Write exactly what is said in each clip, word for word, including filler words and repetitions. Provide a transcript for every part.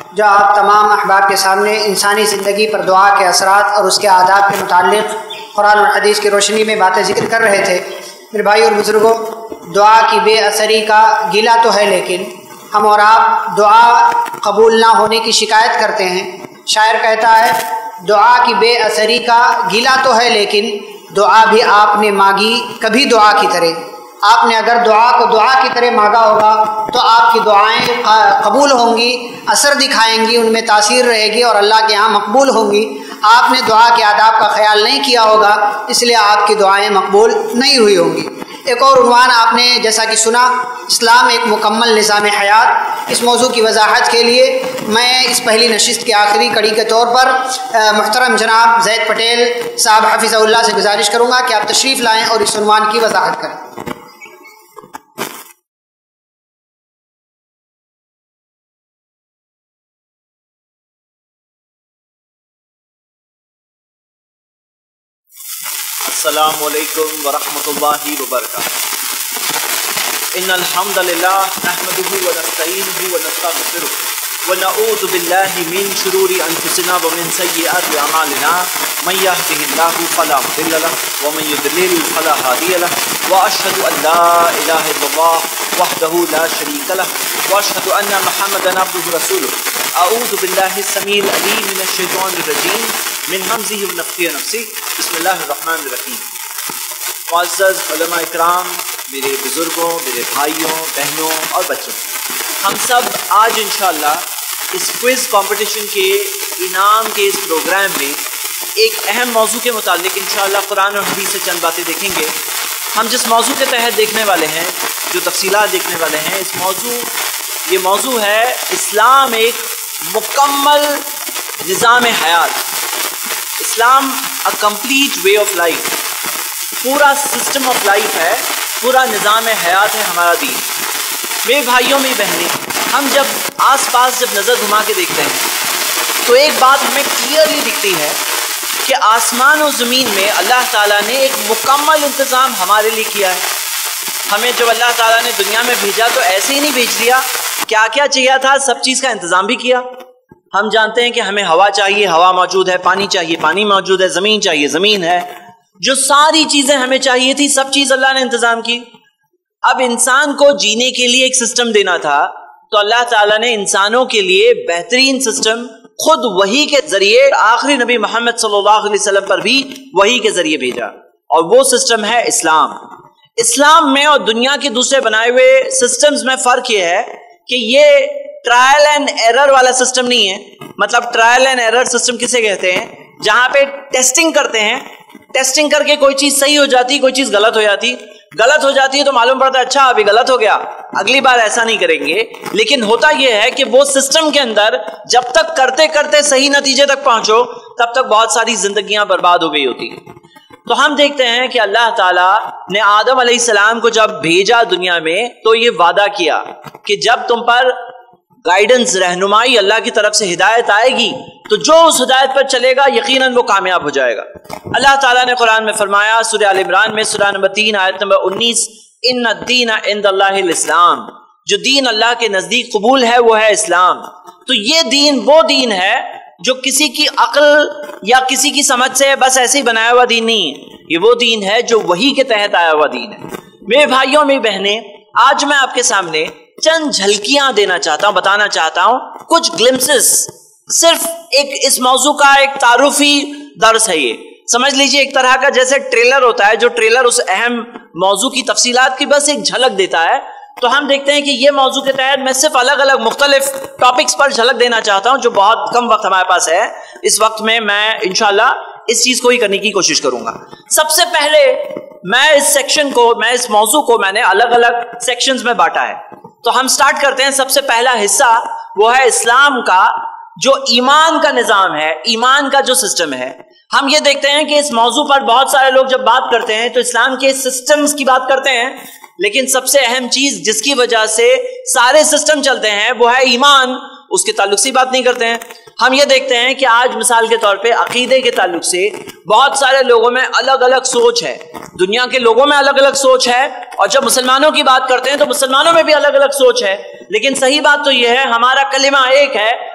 جو آپ تمام احباب کے سامنے انسانی زندگی پر دعا کے اثرات اور اس کے آداب کے متعلق قرآن اور حدیث کی روشنی میں باتیں ذکر کر رہے تھے۔ میرے بھائی اور بزرگوں، دعا کی بے اثری کا گلہ تو ہے، لیکن ہم اور آپ دعا قبول نہ ہونے کی شکایت کرتے ہیں۔ شاعر کہتا ہے، دعا کی بے اثری کا گلہ تو ہے، لیکن دعا بھی آپ نے مانگی کبھی دعا کی طرح۔ آپ نے اگر دعا کو دعا کی طرح مانگا ہوگا تو آپ کی دعائیں قبول ہوں گی، اثر دکھائیں گی، ان میں تاثیر رہے گی اور اللہ کے ہاں مقبول ہوں گی۔ آپ نے دعا کے آداب کا خیال نہیں کیا ہوگا، اس لیے آپ کی دعائیں مقبول نہیں ہوئی ہوں گی۔ ایک اور عنوان آپ نے جیسا کہ سنا، اسلام ایک مکمل نظام حیات۔ اس موضوع کی وضاحت کے لیے میں اس پہلی نشست کے آخری کڑی کے طور پر محترم جناب زید پٹیل صاحب حفظہ اللہ سے گزارش کروں گا کہ آپ تشریف لائیں اور اس عنوان کی وضاحت کریں۔ السلام علیکم ورحمۃ اللہ وبرکاتہ۔ ان الحمد للہ نحمده ونستعینه ونستغفره ونعوذ باللہ من شرور انفسنا ومن سیئات اعمالنا، من یهده اللہ فلا مضل له ومن یضلل فلا هادی له، واشهد ان لا الہ الا اللہ وحدہ لا شریک له، واشهد ان محمدا عبدہ ورسولہ۔ اعوذ باللہ السمیع العلیم من الشیطان الرجیم من حمزہ ونفخہ ونفثہ، بسم اللہ الرحمن الرحیم۔ معزز علماء اکرام، میرے بزرگوں، میرے بھائیوں، بہنوں اور بچوں، ہم سب آج انشاءاللہ اس کوئز کمپٹیشن کے انعام کے اس پروگرام میں ایک اہم موضوع کے متعلق انشاءاللہ قرآن اور حدیث سے چند باتیں دیکھیں گے۔ ہم جس موضوع کے تحت دیکھنے والے ہیں، جو تفصیلات دیکھنے والے ہیں، اس موضوع یہ موضوع ہے اسلام ایک مکمل نظام حیات۔ اسلام a complete way of life، پورا سسٹم آف لائف ہے، پورا نظام حیات ہے ہمارا دین۔ میرے بھائیوں، میری بہنیں، ہم جب آس پاس جب نظر گھما کے دیکھتے ہیں تو ایک بات ہمیں کلیئرلی دکھتی ہے کہ آسمان و زمین میں اللہ تعالیٰ نے ایک مکمل انتظام ہمارے لیے کیا ہے۔ ہمیں جب اللہ تعالیٰ نے دنیا میں بھیجا تو ایسے ہی نہیں بھیج دیا، کیا کیا چاہیے تھا سب چیز کا انتظام بھی کیا۔ ہم جانتے ہیں کہ ہمیں ہوا چاہیے، ہوا موجود ہے، پانی چاہیے، پانی موجود ہے، زمین چاہیے، زمین ہے، جو ساری چیزیں ہمیں چاہیے تھی سب چیز اللہ نے انتظام کی۔ اب انسان کو جینے کے لیے ایک سسٹم دینا تھا تو اللہ تعالیٰ نے انسانوں کے لیے بہترین سسٹم خود وحی کے ذریعے آخری نبی محمد صلی اللہ علیہ وسلم پر بھی وحی کے ذریعے بھیجا، اور وہ سسٹم ہے اسلام۔ اسلام میں اور دنیا کے دوسرے بنائے ہوئے سسٹمز میں فرق یہ ہے کہ یہ ٹرائل اینڈ ایرر والا سسٹم نہیں ہے۔ مطلب ٹرائل اینڈ ایرر سسٹم کسے کہتے ہیں؟ جہاں پہ ٹیسٹنگ کرتے ہیں، ٹیسٹنگ کر کے کوئی چیز صحیح ہو جاتی، کوئی چیز غلط ہو جاتی، غلط ہو جاتی ہے تو معلوم پڑتا ہے اچھا ابھی غلط ہو گیا، اگلی بار ایسا نہیں کریں گے۔ لیکن ہوتا یہ ہے کہ وہ سسٹم کے اندر جب تک کرتے کرتے صحیح نتیجے تک پہنچو تب تک بہت ساری زندگیاں برباد ہو گئی ہوتی ہیں۔ تو ہم دیکھتے ہیں کہ اللہ تعالیٰ نے آدم علیہ السلام کو جب بھیجا دنیا میں تو یہ وعدہ کیا کہ جب تم پر گائیڈنس، رہنمائی، اللہ کی طرف سے ہدایت آئے گی تو جو اس ہدایت پر چلے گا یقیناً وہ کامیاب ہو جائے گا۔ اللہ تعالیٰ نے قرآن میں فرمایا، سورہ آل عمران میں سورہ نمبر تین آیت نمبر انیس، ان الدین عند اللہ الاسلام، جو دین اللہ کے نزدیک قبول ہے وہ ہے اسلام۔ تو یہ دین وہ دین ہے جو کسی کی عقل یا کسی کی سمجھ سے بس ایسے ہی بنایا ہوا دین نہیں ہے، یہ وہ دین ہے جو وحی کے تحت آیا ہوا دین ہے۔ میرے بھائیوں، میری بہنیں، آج میں آپ کے سامنے چند جھلکیاں دینا چاہتا ہوں، بتانا چاہتا ہوں کچھ گلمسز، صرف ایک اس موضوع کا ایک تعارفی درس ہے۔ یہ سمجھ لیجئے ایک طرح کا جیسے ٹریلر ہوتا ہے، جو ٹریلر اس اہم موضوع کی تفصیلات کی بس ایک جھلک دیتا ہے۔ تو ہم دیکھتے ہیں کہ یہ موضوع کے تحت میں صرف الگ الگ مختلف ٹاپکس پر جھلک دینا چاہتا ہوں، جو بہت کم وقت ہمارے پاس ہے۔ اس وقت میں میں انشاءاللہ اس چیز کو ہی کرنے کی کوشش کروں گا۔ سب سے پہلے میں اس سیکشن کو، میں اس موضوع کو میں نے الگ الگ سیکشنز میں بانٹا ہے۔ تو ہم سٹارٹ کرتے ہیں۔ سب سے پہلا حصہ وہ ہے اسلام کا جو ایمان کا نظام ہے، ایمان کا جو سسٹم ہے۔ ہم یہ دیکھتے ہیں کہ اس موضوع پر بہت سارے لوگ جب بات کرتے ہیں تو اسلام کے سسٹمز کی بات کرتے ہیں، لیکن سب سے اہم چیز جس کی وجہ سے سارے سسٹم چلتے ہیں وہ ہے ایمان، اس کے تعلق سے بات نہیں کرتے ہیں۔ ہم یہ دیکھتے ہیں کہ آج مثال کے طور پہ عقیدے کے تعلق سے بہت سارے لوگوں میں الگ الگ سوچ ہے، دنیا کے لوگوں میں الگ الگ سوچ ہے، اور جب مسلمانوں کی بات کرتے ہیں تو مسلمانوں میں بھی الگ الگ سوچ ہے۔ لیکن صحیح بات تو یہ ہے ہمارا کلمہ ایک ہے،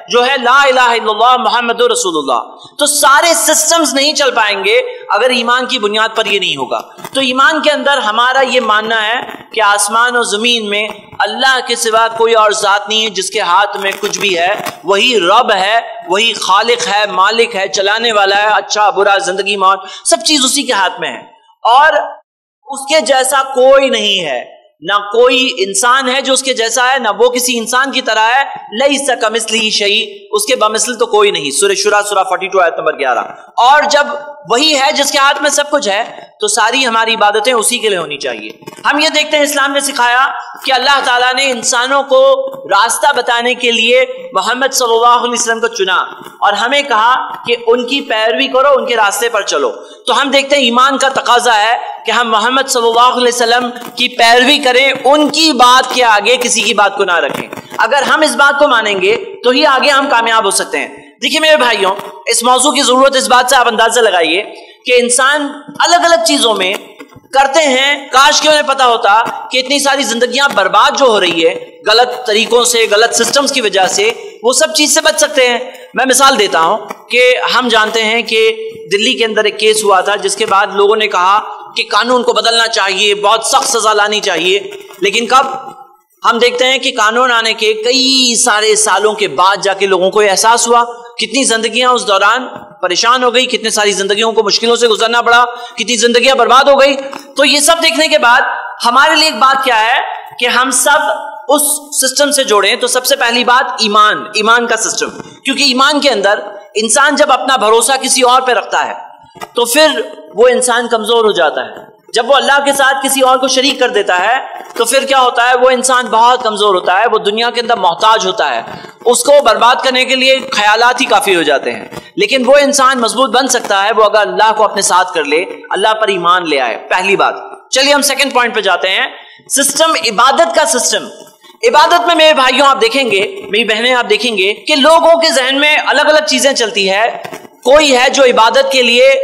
جو ہے لا الہ الا اللہ محمد رسول اللہ. تو سارے سسٹمز نہیں چل پائیں گے اگر ایمان کی بنیاد پر یہ نہیں ہوگا. تو ایمان کے اندر ہمارا یہ ماننا ہے کہ آسمان اور زمین میں اللہ کے سوا کوئی اور ذات نہیں ہے جس کے ہاتھ میں کچھ بھی ہے. وہی رب ہے, وہی خالق ہے, مالک ہے, چلانے والا ہے, اچھا برا زندگی موت سب چیز اسی کے ہاتھ میں ہے, اور اس کے جیسا کوئی نہیں ہے. نہ کوئی انسان ہے جو اس کے جیسا ہے, نہ وہ کسی انسان کی طرح ہے. لیس کمثلہ شیء, اس کے بمثل تو کوئی نہیں. سورہ شورى سورہ بائیس آیت نمبر گیارہ. اور جب وہی ہے جس کے ہاتھ میں سب کچھ ہے تو ساری ہماری عبادتیں اسی کے لیے ہونی چاہیے. ہم یہ دیکھتے ہیں اسلام نے سکھایا کہ اللہ تعالیٰ نے انسانوں کو راستہ بتانے کے لیے محمد صلی اللہ علیہ وسلم کو چنا, اور ہمیں کہا کہ ان کی پیروی کرو, ان کے راستے پر چلو. تو ہم دیکھتے ہیں ایمان کا تقاضا ہے کہ ہم محمد صلی اللہ علیہ وسلم کی پیروی کریں, ان کی بات کے آگے کسی کی بات کو نہ رکھیں. اگر ہم اس بات کو مانیں گے تو ہی آگے ہم کامیاب ہو سکتے ہیں. دیکھیے میرے بھائیوں, اس موضوع کی ضرورت اس بات سے آپ اندازہ لگائیے کہ انسان الگ الگ چیزوں میں کرتے ہیں, کاش کہ انہیں پتا ہوتا کہ اتنی ساری زندگیاں برباد جو ہو رہی ہے غلط طریقوں سے, غلط سسٹمز کی وجہ سے, وہ سب چیز سے بچ سکتے ہیں. میں مثال دیتا ہوں کہ ہم جانتے ہیں کہ دلی کے اندر ایک کیس ہوا تھا جس کے بعد لوگوں نے کہا کہ قانون کو بدلنا چاہیے, بہت سخت سزا لانی چاہیے. لیکن کب ہم دیکھتے ہیں کہ قانون آنے کے کئی سارے سالوں کے بعد جا کے لوگوں کو احساس ہوا, کتنی زندگیاں اس دوران پریشان ہو گئی, کتنے ساری زندگیوں کو مشکلوں سے گزرنا پڑا, کتنی زندگیاں برباد ہو گئی. تو یہ سب دیکھنے کے بعد ہمارے لیے ایک بات کیا ہے کہ ہم سب اس سسٹم سے جوڑیں. تو سب سے پہلی بات ایمان, ایمان کا سسٹم. کیونکہ ایمان کے اندر انسان جب اپنا بھروسہ کسی اور پہ رکھتا ہے تو پھر وہ انسان کمزور ہو جاتا ہے. جب وہ اللہ کے ساتھ کسی اور کو شریک کر دیتا ہے تو پھر کیا ہوتا ہے, وہ انسان بہت کمزور ہوتا ہے, وہ دنیا کے اندر محتاج ہوتا ہے. اس کو برباد کرنے کے لیے خیالات ہی کافی ہو جاتے ہیں. لیکن وہ انسان مضبوط بن سکتا ہے وہ اگر اللہ کو اپنے ساتھ کر لے, اللہ پر ایمان لے آئے. پہلی بات. چلیے ہم سیکنڈ پوائنٹ پہ جاتے ہیں, سسٹم, عبادت کا سسٹم. عبادت میں میرے بھائیوں آپ دیکھیں گے, میری بہنیں آپ دیکھیں گے کہ لوگوں کے ذہن میں الگ الگ چیزیں چلتی ہے. کوئی ہے جو عبادت کے لیے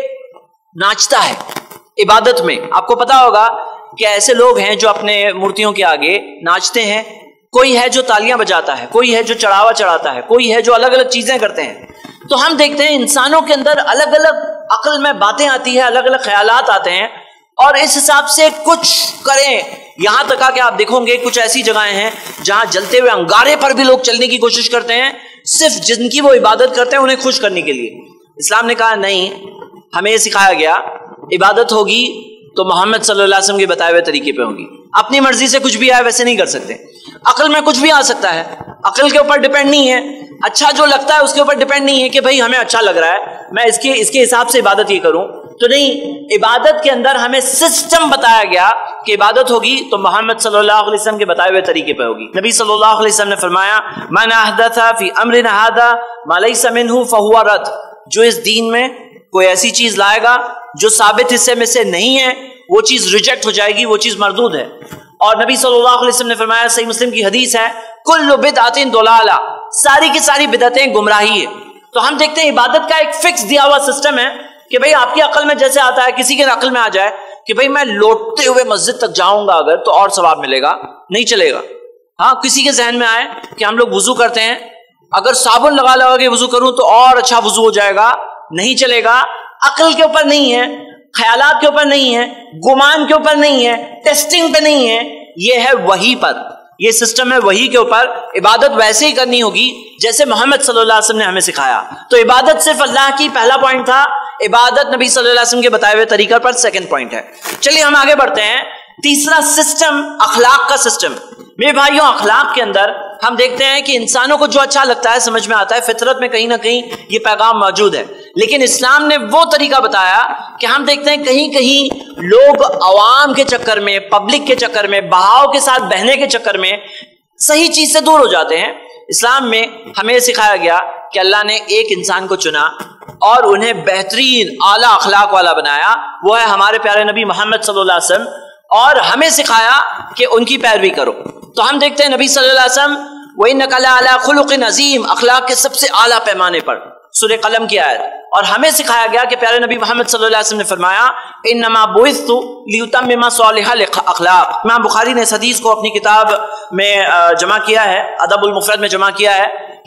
ناچتا ہے. عبادت میں آپ کو پتا ہوگا کہ ایسے لوگ ہیں جو اپنے مورتیوں کے آگے ناچتے ہیں, کوئی ہے جو تالیاں بجاتا ہے, کوئی ہے جو چڑھاوا چڑھاتا ہے, کوئی ہے جو الگ الگ چیزیں کرتے ہیں. تو ہم دیکھتے ہیں انسانوں کے اندر الگ الگ عقل میں باتیں آتی ہیں, الگ الگ خیالات آتے ہیں, اور اس حساب سے کچھ کریں. یہاں تک کہ آپ دیکھو گے کچھ ایسی جگہیں ہیں جہاں جلتے ہوئے انگارے پر بھی لوگ چلنے کی کوشش کرتے ہیں, صرف جن کی وہ عبادت کرتے ہیں انہیں خوش کرنے کے لیے. اسلام نے کہا نہیں, ہمیں یہ سکھایا گیا عبادت ہوگی تو محمد صلی اللہ علیہ وسلم کے بتائے ہوئے طریقے پہ ہوگی. اپنی مرضی سے کچھ بھی آئے ویسے نہیں کر سکتے. عقل میں کچھ بھی آ سکتا ہے, عقل کے اوپر ڈیپینڈ نہیں ہے. اچھا جو لگتا ہے اس کے اوپر ڈیپینڈ نہیں ہے کہ بھائی ہمیں اچھا لگ رہا ہے, میں اس کے اس کے حساب سے عبادت یہ کروں. تو نہیں, عبادت کے اندر ہمیں سسٹم بتایا گیا کہ عبادت ہوگی تو محمد صلی اللہ علیہ وسلم کے بتائے ہوئے طریقے پہ ہوگی. نبی صلی اللہ علیہ وسلم نے فرمایا من احدث فی امرنا ھذا ما لیس منہ فہو رد, جو اس دین میں کوئی ایسی چیز لائے گا جو ثابت حصے میں سے نہیں ہے وہ چیز ریجیکٹ ہو جائے گی, وہ چیز مردود ہے. اور نبی صلی اللہ علیہ وسلم نے فرمایا, صحیح مسلم کی حدیث ہے, کل بدعۃ ضلالہ, ساری کی ساری بدعتیں گمراہی ہے. تو ہم دیکھتے ہیں عبادت کا ایک فکس دیا ہوا سسٹم ہے کہ بھئی آپ کی عقل میں جیسے آتا ہے, کسی کے عقل میں آ جائے کہ بھئی میں لوٹتے ہوئے مسجد تک جاؤں گا اگر تو اور ثواب ملے گا, نہیں چلے گا. ہاں کسی کے ذہن میں آئے کہ ہم لوگ وضو کرتے ہیں, اگر صابن لگا لگا کے وضو کروں تو اور اچھا وضو ہو جائے گا, نہیں چلے گا. عقل کے اوپر نہیں ہے, خیالات کے اوپر نہیں ہے, گمان کے اوپر نہیں ہے, ٹیسٹنگ پہ نہیں ہے, یہ ہے وحی پر. یہ سسٹم ہے وحی کے اوپر. عبادت ویسے ہی کرنی ہوگی جیسے محمد صلی اللہ علیہ وسلم نے ہمیں سکھایا. تو عبادت صرف اللہ کی پہلا پوائنٹ تھا, عبادت نبی صلی اللہ علیہ وسلم کے بتائے ہوئے طریقہ پر سیکنڈ پوائنٹ ہے. چلیے ہم آگے بڑھتے ہیں. تیسرا سسٹم اخلاق کا سسٹم. میرے بھائیوں اخلاق کے اندر ہم دیکھتے ہیں کہ انسانوں کو جو اچھا لگتا ہے سمجھ میں آتا ہے, فطرت میں کہیں نہ کہیں یہ پیغام موجود ہے. لیکن اسلام نے وہ طریقہ بتایا کہ ہم دیکھتے ہیں کہیں کہیں لوگ عوام کے چکر میں, پبلک کے چکر میں, بہاؤ کے ساتھ بہنے کے چکر میں صحیح چیز سے دور ہو جاتے ہیں. اسلام میں ہمیں سکھایا گیا کہ اللہ نے ایک انسان کو چنا اور انہیں بہترین اعلیٰ اخلاق والا بنایا, وہ ہے ہمارے پیارے نبی محمد صلی اللہ علیہ وسلم, اور ہمیں سکھایا کہ ان کی پیروی کرو. تو ہم دیکھتے ہیں نبی صلی اللہ علیہ وسلم وَإِنَّكَ لَعَلَىٰ خُلُقٍ عَظِيمٍ, اخلاق کے سب سے اعلیٰ پیمانے پر, سورہ قلم کی آیت. اور ہمیں سکھایا گیا کہ پیارے نبی محمد صلی اللہ علیہ وسلم نے فرمایا انما بعثت لیتمم صالح الاخلاق. امام بخاری نے اس حدیث کو اپنی کتاب میں جمع کیا ہے, ادب المفرد میں جمع کیا ہے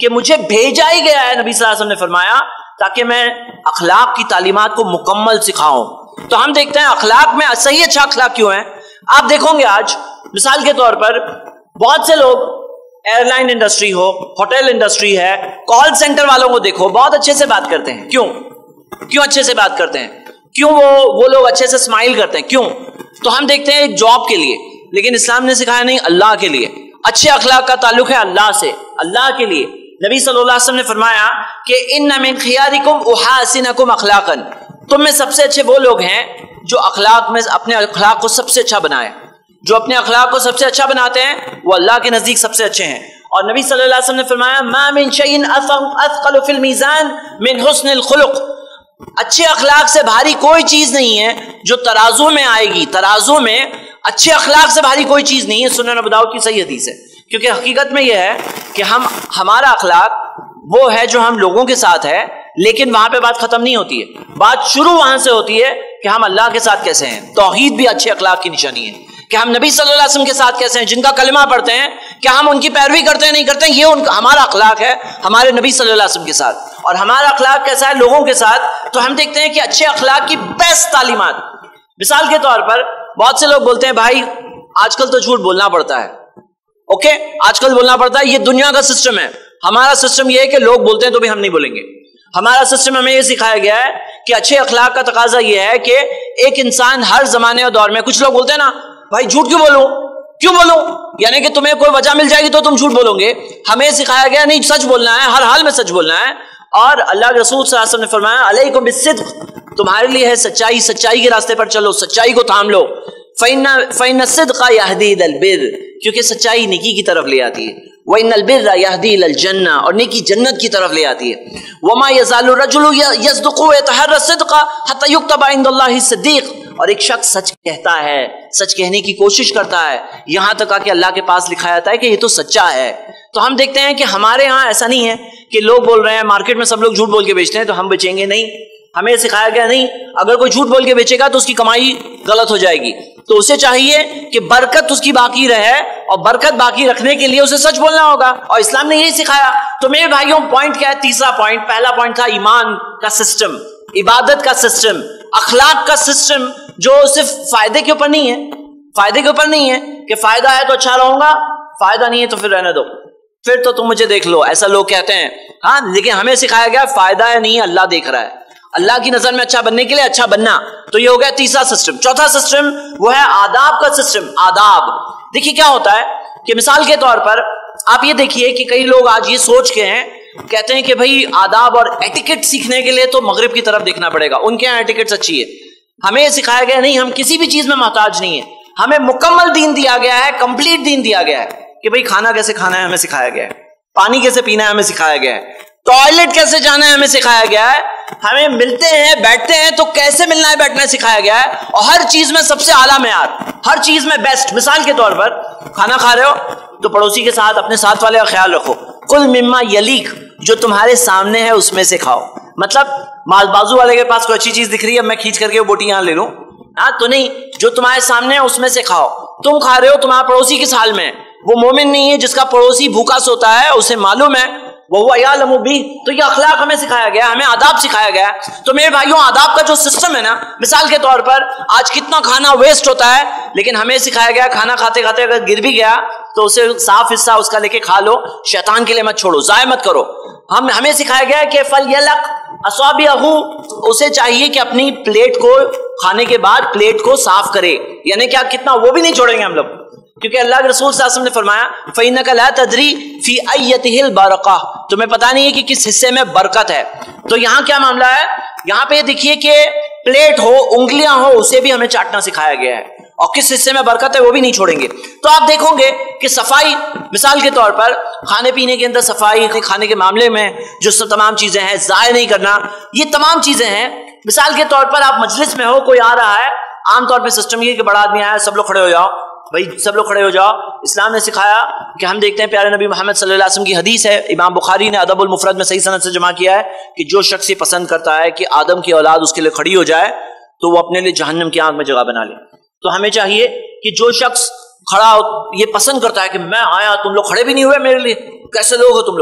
کہ مجھے بھیجا ہی گیا ہے، نبی صلی اللہ علیہ وسلم نے فرمایا، تاکہ میں اخلاق کی تعلیمات کو مکمل سکھاؤں. تو ہم دیکھتے ہیں اخلاق میں صحیح اچھا اخلاق کیوں ہے. آپ دیکھو گے آج مثال کے طور پر بہت سے لوگ، ایئر لائن انڈسٹری ہو، ہوٹل انڈسٹری ہے، کال سینٹر والوں کو دیکھو بہت اچھے سے بات کرتے ہیں. کیوں کیوں اچھے سے بات کرتے ہیں؟ کیوں وہ وہ لوگ اچھے سے اسمائل کرتے ہیں؟ کیوں؟ تو ہم دیکھتے ہیں جاب کے لیے، لیکن اسلام نے سکھایا نہیں، اللہ کے لیے. اچھے اخلاق کا تعلق ہے اللہ سے، اللہ کے لیے. نبی صلی اللہ علیہ وسلم نے فرمایا کہ ان من خیارکم احاسنکم اخلاقا، تم میں سب سے اچھے وہ لوگ ہیں جو اخلاق میں اپنے اخلاق کو سب سے اچھا بنائے. جو اپنے اخلاق کو سب سے اچھا بناتے ہیں وہ اللہ کے نزدیک سب سے اچھے ہیں. اور نبی صلی اللہ علیہ وسلم نے فرمایا ما من شیء اثقل فی المیزان من حسن الخلق، اچھے اخلاق سے بھاری کوئی چیز نہیں ہے جو ترازو میں آئے گی. ترازو میں اچھے اخلاق سے بھاری کوئی چیز نہیں ہے. سنن ابو داؤد کی صحیح حدیث ہے. کیونکہ حقیقت میں یہ ہے کہ ہم ہمارا اخلاق وہ ہے جو ہم لوگوں کے ساتھ ہے، لیکن وہاں پہ بات ختم نہیں ہوتی ہے. بات شروع وہاں سے ہوتی ہے کہ ہم اللہ کے ساتھ کیسے ہیں. توحید بھی اچھے اخلاق کی نشانی ہے کہ ہم نبی صلی اللہ علیہ وسلم کے ساتھ کیسے ہیں، جن کا کلمہ پڑھتے ہیں کیا ہم ان کی پیروی کرتے ہیں نہیں کرتے ہیں. یہ ان کا ہمارا اخلاق ہے ہمارے نبی صلی اللہ علیہ وسلم کے ساتھ. اور ہمارا اخلاق کیسا ہے لوگوں کے ساتھ. تو ہم دیکھتے ہیں کہ اچھے اخلاق کی بیسٹ تعلیمات. مثال کے طور پر بہت سے لوگ بولتے ہیں بھائی آج کل تو جھوٹ بولنا پڑتا ہے. اوکے آج کل بولنا پڑتا ہے، یہ دنیا کا سسٹم ہے. ہمارا سسٹم یہ ہے کہ لوگ بولتے ہیں تو بھی ہم نہیں بولیں گے. ہمارا سسٹم ہمیں یہ سکھایا گیا ہے کہ اچھے اخلاق کا تقاضا یہ ہے کہ ایک انسان ہر زمانے اور دور میں، کچھ لوگ بولتے ہیں نا بھائی جھوٹ کیوں بولوں کیوں بولوں یعنی کہ تمہیں کوئی وجہ مل جائے گی تو تم جھوٹ بولو گے. ہمیں سکھایا گیا نہیں، سچ بولنا ہے، ہر حال میں سچ بولنا ہے. اور اللہ کے رسول صلی اللہ علیہ وسلم نے فرمایا علیکم بالصدق، تمہارے لیے ہے سچائی، سچائی کے راستے پر چلو، سچائی کو تھام لو. فَإِنَّ فَإِنَّ الصِّدْقَ يَهْدِي إِلَى الْبِرِّ، کیونکہ سچائی نیکی کی طرف لے آتی ہے. وَإِنَّ الْبِرَّ يَهْدِي إِلَى الْجَنَّةِ، اور نیکی جنت کی طرف لے آتی ہے. وَمَا يَزَالُ الرَّجُلُ يَصْدُقُ وَيَتَحَرَّى الصِّدْقَ حَتَّى يُكْتَبَ عِندَ اللَّهِ صِدِّيقًا، اور ایک شخص سچ کہتا ہے، سچ کہنے کی کوشش کرتا ہے یہاں تک کہ اللہ کے پاس لکھا جاتا ہے کہ یہ تو سچا ہے. تو ہم دیکھتے ہیں کہ ہمارے ہاں ایسا نہیں ہے کہ لوگ بول رہے ہیں مارکیٹ میں سب لوگ جھوٹ بول کے بیچتے ہیں تو ہم بیچیں گے نہیں. ہمیں سکھایا گیا نہیں، اگر کوئی جھوٹ بول کے بیچے گا تو اس کی کمائی غلط ہو جائے گی. تو اسے چاہیے کہ برکت اس کی باقی رہے، اور برکت باقی رکھنے کے لیے اسے سچ بولنا ہوگا، اور اسلام نے یہی سکھایا. تو میرے بھائیوں پوائنٹ کیا ہے؟ تیسرا پوائنٹ، پہلا پوائنٹ تھا ایمان کا سسٹم، عبادت کا سسٹم، اخلاق کا سسٹم، جو صرف فائدے کے اوپر نہیں ہے. فائدے کے اوپر نہیں ہے کہ فائدہ ہے تو اچھا رہوں گا، فائدہ نہیں ہے تو پھر رہنے دو، پھر تو تم مجھے دیکھ لو، ایسا لوگ کہتے ہیں. ہاں لیکن ہمیں سکھایا گیا فائدہ ہے نہیں، اللہ دیکھ رہا ہے. اللہ کی نظر میں اچھا بننے کے لیے اچھا بننا. تو یہ ہو گیا تیسرا سسٹم. چوتھا سسٹم وہ ہے آداب کا سسٹم. آداب دیکھیے کیا ہوتا ہے کہ مثال کے طور پر آپ یہ دیکھیے کہ کئی لوگ آج یہ سوچ کے ہیں، کہتے ہیں کہ بھائی آداب اور ایٹیکٹ سیکھنے کے لیے تو مغرب کی طرف دیکھنا پڑے گا، ان کے یہاں ایٹیکٹس اچھی ہے. ہمیں سکھایا گیا نہیں، ہم کسی بھی چیز میں محتاج نہیں ہے. ہمیں مکمل دین دیا گیا ہے، کمپلیٹ دین دیا گیا ہے کہ بھئی کھانا کیسے کھانا ہے ہمیں سکھایا گیا ہے، پانی کیسے پینا ہے ہمیں سکھایا گیا ہے، ٹوائلٹ کیسے جانا ہے ہمیں سکھایا گیا ہے. ہمیں ملتے ہیں بیٹھتے ہیں تو کیسے ملنا ہے بیٹھنا ہے سکھایا گیا ہے. اور ہر چیز میں سب سے اعلیٰ معیار، ہر چیز میں بیسٹ. مثال کے طور پر کھانا کھا رہے ہو تو پڑوسی کے ساتھ اپنے ساتھ والے کا خیال رکھو. کل مما یلیک، جو تمہارے سامنے ہے اس میں سے کھاؤ. مطلب بازو والے کے پاس کوئی اچھی چیز دکھ رہی ہے، میں کھینچ کر کے وہ بوٹی یہاں لے لوں، ہاں تو نہیں، جو تمہارے سامنے ہے اس میں سے کھاؤ. تم کھا رہے ہو، تمہارا پڑوسی کس حال میں ہے؟ وہ مومن نہیں ہے جس کا پڑوسی بھوکا سوتا ہے، اسے معلوم ہے وہ یعلم بھی. تو یہ اخلاق ہمیں سکھایا گیا، ہمیں آداب سکھایا گیا. تو میرے بھائیوں آداب کا جو سسٹم ہے نا، مثال کے طور پر آج کتنا کھانا ویسٹ ہوتا ہے، لیکن ہمیں سکھایا گیا کھانا کھاتے کھاتے اگر گر بھی گیا تو اسے صاف حصہ اس کا لے کے کھا لو، شیطان کے لیے مت چھوڑو، ضائع مت کرو. ہم ہمیں سکھایا گیا کہ فلیلق اصابعہ، اسے چاہیے کہ اپنی پلیٹ کو کھانے کے بعد پلیٹ کو صاف کرے. یعنی کیا کتنا وہ بھی نہیں چھوڑیں گے ہم لوگ، کیونکہ اللہ کے رسول صلی اللہ علیہ وسلم نے فرمایا فَإِنَّكَ لَا تَدْرِي فِي أَيَّتِهِ الْبَرَكَةُ، تمہیں پتہ نہیں ہے کہ کس حصے میں برکت ہے. تو یہاں کیا معاملہ ہے؟ یہاں پہ دیکھیے کہ پلیٹ ہو، انگلیاں ہو، اسے بھی ہمیں چاٹنا سکھایا گیا ہے، اور کس حصے میں برکت ہے وہ بھی نہیں چھوڑیں گے. تو آپ دیکھو گے کہ صفائی، مثال کے طور پر کھانے پینے کے اندر صفائی، کھانے کے معاملے میں جو سب تمام چیزیں ہیں، ضائع نہیں کرنا، یہ تمام چیزیں ہیں. مثال کے طور پر آپ مجلس میں ہو، کوئی آ رہا ہے، عام طور پہ سسٹم یہ کہ بڑا آدمی آیا سب لوگ کھڑے ہو جاؤ، بھائی سب لوگ کھڑے ہو جاؤ. اسلام نے سکھایا کہ ہم دیکھتے ہیں پیارے نبی محمد صلی اللہ علیہ وسلم کی حدیث ہے، امام بخاری نے ادب المفرد میں صحیح سند سے جمع کیا ہے کہ جو شخص یہ پسند کرتا ہے کہ آدم کی اولاد اس کے لیے کھڑی ہو جائے تو وہ اپنے لیے جہنم کی آگ میں جگہ بنا لے. تو ہمیں چاہیے کہ جو شخص کھڑا یہ پسند کرتا ہے کہ میں آیا تم لوگ کھڑے بھی نہیں ہوئے میرے لیے، کیسے لوگ ہو تم لوگ،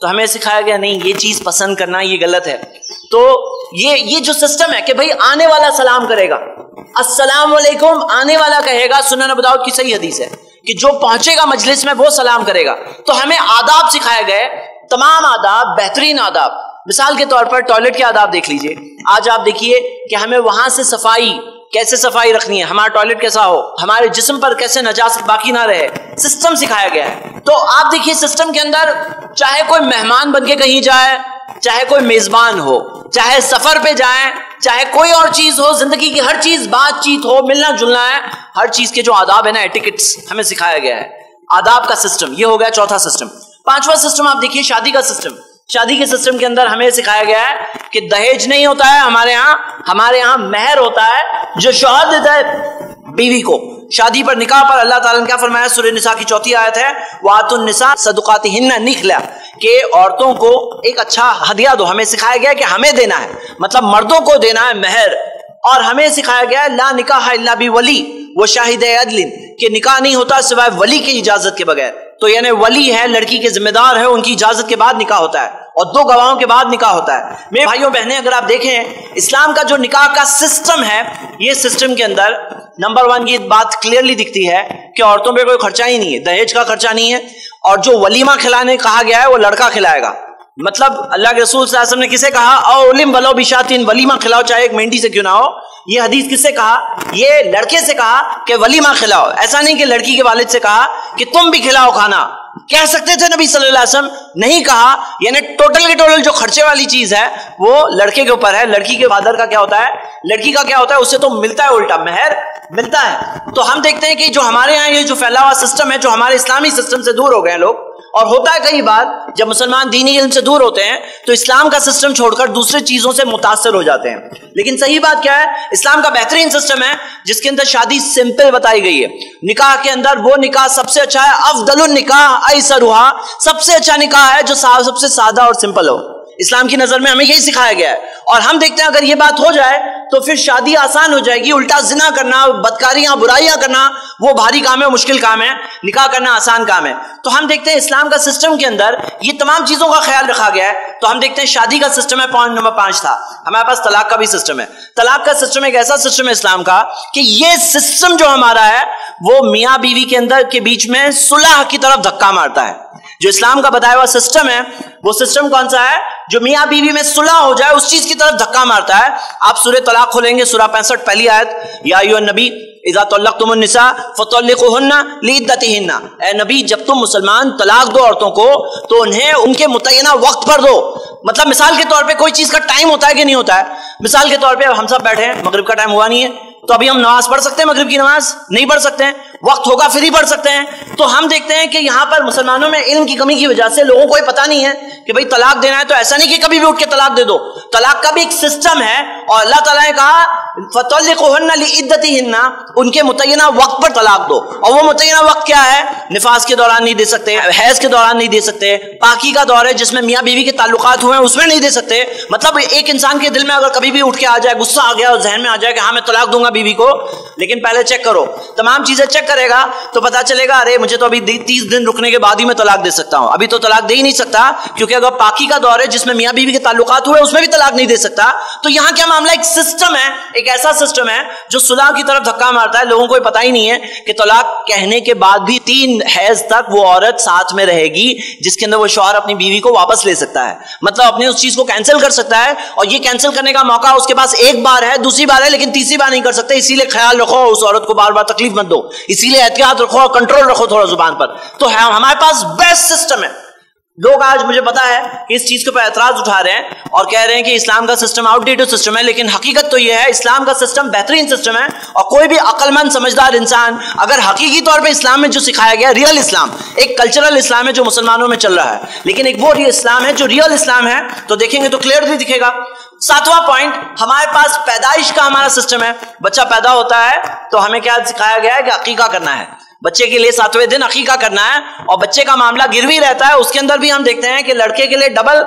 تو ہمیں سکھایا گیا نہیں یہ چیز پسند کرنا یہ غلط ہے. تو یہ یہ جو سسٹم ہے کہ بھائی آنے والا سلام کرے گا, السلام علیکم آنے والا کہے گا, سنن ابو داؤد کی صحیح حدیث ہے کہ جو پہنچے گا مجلس میں وہ سلام کرے گا. تو ہمیں آداب سکھائے گئے, تمام آداب, بہترین آداب. مثال کے طور پر ٹوائلٹ کے آداب دیکھ لیجئے. آج آپ دیکھیے کہ ہمیں وہاں سے صفائی, کیسے صفائی رکھنی ہے, ہمارا ٹوائلٹ کیسا ہو, ہمارے جسم پر کیسے نجاست باقی نہ رہے, سسٹم سکھایا گیا ہے. تو آپ دیکھیے سسٹم کے اندر چاہے کوئی مہمان بن کے کہیں جائے, چاہے کوئی میزبان ہو, چاہے سفر پہ جائیں, چاہے کوئی اور چیز ہو, زندگی کی ہر چیز, بات چیت ہو, ملنا جلنا ہے, ہر چیز کے جو آداب ہے نا, ایٹیکٹس ہمیں سکھایا گیا ہے. آداب کا سسٹم یہ ہو گیا چوتھا سسٹم. پانچواں سسٹم آپ دیکھیے شادی کا سسٹم. شادی کے سسٹم کے اندر ہمیں سکھایا گیا ہے کہ دہیج نہیں ہوتا ہے ہمارے ہاں, ہمارے ہاں مہر ہوتا ہے جو شوہر دیتا ہے بیوی کو. شادی پر, نکاح پر اللہ تعالیٰ نے کیا فرمایا؟ سورہ نساء کی چوتھی آیت ہے وَآتُوا النِّسَاءَ صَدُقَاتِهِنَّ نِحْلًا, کہ عورتوں کو ایک اچھا ہدیہ دو. ہمیں سکھایا گیا کہ ہمیں دینا ہے, مطلب مردوں کو دینا ہے مہر. اور ہمیں سکھایا گیا لا نکاح الا بولی وشاہد عدل, کہ نکاح نہیں ہوتا سوائے ولی کی اجازت کے بغیر. تو یعنی ولی ہے, لڑکی کے ذمہ دار ہے, ان کی اجازت کے بعد نکاح ہوتا ہے, اور دو گواہوں کے بعد نکاح ہوتا ہے. میرے بھائیوں بہنیں, اگر آپ دیکھیں اسلام کا جو نکاح کا سسٹم ہے, یہ سسٹم کے اندر نمبر ون یہ بات کلیئرلی دکھتی ہے کہ عورتوں پہ کوئی خرچہ ہی نہیں ہے, دہیج کا خرچہ نہیں ہے, اور جو ولیمہ کھلانے کہا گیا ہے وہ لڑکا کھلائے گا. مطلب اللہ کے رسول صلی اللہ علیہ وسلم نے کسے کہا اولم ولو بشاتین, ولیمہ کھلاؤ چاہے ایک مینڈی سے کیوں نہ ہو. یہ حدیث کس سے کہا؟ یہ لڑکے سے کہا کہ ولیمہ کھلاؤ. ایسا نہیں کہ لڑکی کے والد سے کہا کہ تم بھی کھلاؤ کھانا. کہہ سکتے تھے نبی صلی اللہ علیہ وسلم, نہیں کہا. یعنی ٹوٹل کی ٹوٹل جو خرچے والی چیز ہے وہ لڑکے کے اوپر ہے. لڑکی کے فادر کا کیا ہوتا ہے, لڑکی کا کیا ہوتا ہے, اس سے تو ملتا ہے الٹا, مہر ملتا ہے. تو ہم دیکھتے ہیں کہ جو ہمارے یہاں یہ جو پھیلا ہوا سسٹم ہے, جو ہمارے اسلامی سسٹم سے دور ہو گئے لوگ, اور ہوتا ہے کئی بار جب مسلمان دینی علم سے دور ہوتے ہیں تو اسلام کا سسٹم چھوڑ کر دوسرے چیزوں سے متاثر ہو جاتے ہیں. لیکن صحیح بات کیا ہے, اسلام کا بہترین سسٹم ہے جس کے اندر شادی سمپل بتائی گئی ہے. نکاح کے اندر وہ نکاح سب سے اچھا ہے, افضل النکاح ایسرھا, سب سے اچھا نکاح ہے جو سب سے سادہ اور سمپل ہو. اسلام کی نظر میں ہمیں یہی سکھایا گیا ہے. اور ہم دیکھتے ہیں اگر یہ بات ہو جائے تو پھر شادی آسان ہو جائے گی. الٹا زنا کرنا, بدکاریاں, برائیاں کرنا وہ بھاری کام ہے, مشکل کام ہے. نکاح کرنا آسان کام ہے. تو ہم دیکھتے ہیں اسلام کا سسٹم کے اندر یہ تمام چیزوں کا خیال رکھا گیا ہے. تو ہم دیکھتے ہیں شادی کا سسٹم ہے, پوائنٹ نمبر پانچ تھا ہمارے پاس. طلاق کا بھی سسٹم ہے. طلاق کا سسٹم ایک ایسا سسٹم ہے اسلام کا کہ یہ سسٹم جو ہمارا ہے وہ میاں بیوی کے اندر کے بیچ میں صلح کی طرف دھکا مارتا ہے. جو اسلام کا بتایا ہوا سسٹم ہے وہ سسٹم کون سا ہے؟ جو میاں بیوی میں صلح ہو جائے اس چیز کی طرف دھکا مارتا ہے. آپ سورہ طلاق کھولیں گے, سورہ پینسٹھ پہلی آیت, یا ایھا النبی اذا طلقتم النساء فطلقوهن لعدتهن, اے نبی جب تم مسلمان طلاق دو عورتوں کو تو انہیں ان کے متعینہ وقت پر دو. مطلب مثال کے طور پہ کوئی چیز کا ٹائم ہوتا ہے کہ نہیں ہوتا ہے. مثال کے طور پہ اب ہم سب بیٹھے ہیں, مغرب کا ٹائم ہوا نہیں ہے, تو ابھی ہم نماز پڑھ سکتے ہیں؟ مغرب کی نماز نہیں پڑھ سکتے ہیں, وقت ہوگا پھر ہی پڑھ سکتے ہیں. تو ہم دیکھتے ہیں کہ یہاں پر مسلمانوں میں علم کی کمی کی وجہ سے لوگوں کو یہ پتہ نہیں ہے کہ بھئی طلاق دینا ہے تو ایسا نہیں کہ کبھی بھی اٹھ کے طلاق دے دو. طلاق کا بھی ایک سسٹم ہے, اور اللہ تعالیٰ نے کہا فطلقوهن لعدتهن, ان کے متعینہ وقت پر طلاق دو. اور وہ متعینہ وقت کیا ہے؟ نفاس کے دوران نہیں دے سکتے, حیض کے دوران نہیں دے سکتے, پاکی کا دور ہے جس میں میاں بیوی کے تعلقات ہوئے ہیں اس میں نہیں دے سکتے. مطلب ایک انسان کے دل میں اگر کبھی بھی اٹھ کے آ جائے, غصہ آ گیا اور ذہن میں آ جائے کہ ہاں میں طلاق دوں گا بیوی کو, لیکن پہلے چیک کرو, تمام چیزیں چیک کرے گا تو پتا چلے گا ارے مجھے تو ابھی تیس دن رکنے کے بعد ہی میں طلاق دے سکتا ہوں, ابھی تو طلاق دے ہی نہیں سکتا, کیونکہ اگر پاکی کا دور ہے جس میں میاں بیوی کے تعلقات ہوئے اس میں بھی طلاق نہیں دے سکتا. تو یہاں کیا معاملہ, ایک سسٹم ہے, ایک ایسا سسٹم ہے جو صلح کی طرف دھکا مارتا ہے. لوگوں کو پتا ہی نہیں ہے کہ طلاق کہنے کے بعد بھی تین حیض تک وہ عورت ساتھ میں رہے گی جس کے اندر وہ شوہر اپنی بیوی کو واپس لے سکتا ہے, مطلب اپنی اس چیز کو کینسل کر سکتا ہے. اور یہ کینسل کرنے کا موقع اس کے پاس ایک بار ہے, دوسری بار ہے, لیکن تیسری بار نہیں کر سکتے. اسی لیے خیال رکھو, اس عورت کو بار بار تکلیف مت دو, اسی لیے احتیاط رکھو اور کنٹرول رکھو تھوڑا زبان پر. تو ہمارے پاس بیسٹ سسٹم ہے. لوگ آج مجھے پتا ہے کہ اس چیز کے اوپر اعتراض اٹھا رہے ہیں اور کہہ رہے ہیں کہ اسلام کا سسٹم آؤٹ ڈیٹڈ سسٹم ہے, لیکن حقیقت تو یہ ہے اسلام کا سسٹم بہترین سسٹم ہے. اور کوئی بھی عقل مند سمجھدار انسان اگر حقیقی طور پہ اسلام میں جو سکھایا گیا, ریئل اسلام, ایک کلچرل اسلام ہے جو مسلمانوں میں چل رہا ہے, لیکن ایک وہ اسلام ہے جو ریئل اسلام ہے, تو دیکھیں گے تو کلیئرلی دکھے گا. ساتواں پوائنٹ, ہمارے پاس پیدائش کا ہمارا سسٹم ہے. بچہ پیدا ہوتا ہے تو ہمیں کیا سکھایا گیا ہے کہ عقیقہ کرنا ہے, بچے کے لیے ساتویں دن عقیقہ کرنا ہے, اور بچے کا معاملہ گروی رہتا ہے. اس کے اندر بھی ہم دیکھتے ہیں کہ لڑکے کے لیے ڈبل